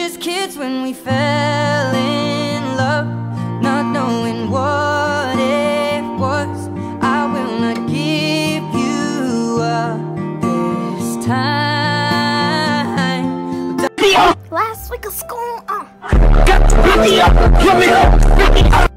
just kids when we fell in love, not knowing what it was. I will not give you up this time. Last week of school, Get me up!